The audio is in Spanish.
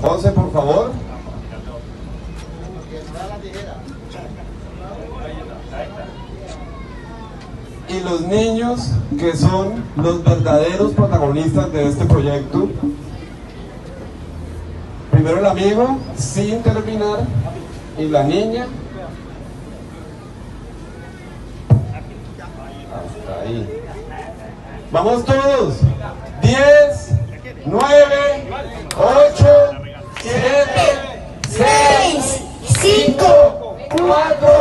11, por favor. Y los niños que son los verdaderos protagonistas de este proyecto. Primero el amigo, sin terminar, y la niña. Hasta ahí. Vamos todos. 10, 9, 8, 7, 6, 5, 4,